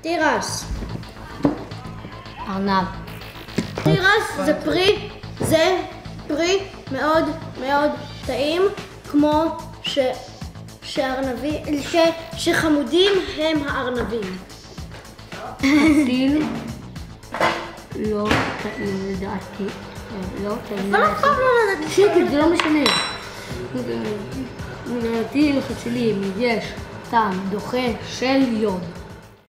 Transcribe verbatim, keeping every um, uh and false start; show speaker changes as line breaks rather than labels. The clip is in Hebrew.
תירס.
ארנב.
תירס זה פרי, זה פרי מאוד מאוד טעים, כמו ש... שארנבים, ש... שחמודים הם הארנבים.
חציל לא טעים לדעתי. לא טעים.
אבל אף פעם לא לדעתי.
שקט, זה לא משנה. לדעתי לחצילים יש טעם דוחה של יוד.